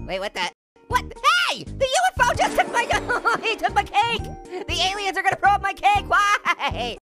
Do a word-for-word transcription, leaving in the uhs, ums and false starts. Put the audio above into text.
Wait, what the? What? Hey! The U F O just took my, he took my cake! The aliens are gonna probe my cake, why?